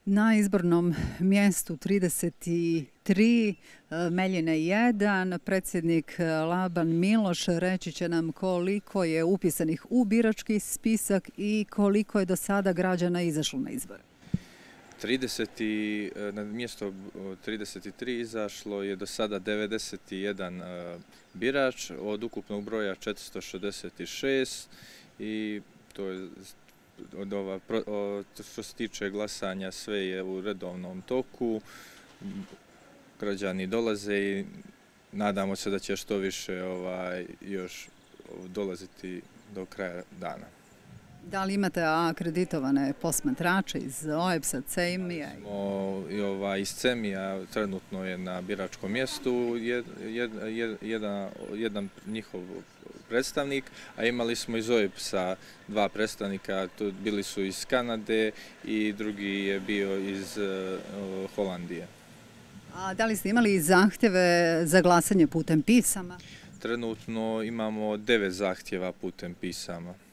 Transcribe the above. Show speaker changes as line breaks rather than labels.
Na izbornom mjestu 33, Meljine 1, predsjednik Laban Miloš reći će nam koliko je upisanih u birački spisak i koliko je do sada građana izašlo na izbore.
Na mjesto 33 izašlo je do sada 91 birač od ukupnog broja 466 i to je što se tiče glasanja sve je u redovnom toku. Građani dolaze i nadamo se da će što više još dolaziti do kraja dana.
Da li imate akreditovane posmatrače iz OEBS-a, CEMI-a?
Iz CEMI-a trenutno je na biračkom mjestu jedan njihov predstavnik, a imali smo iz OEBS-a dva predstavnika, bili su iz Kanade i drugi je bio iz Holandije.
A da li ste imali zahtjeve za glasanje putem pisama?
Trenutno imamo 9 zahtjeva putem pisama.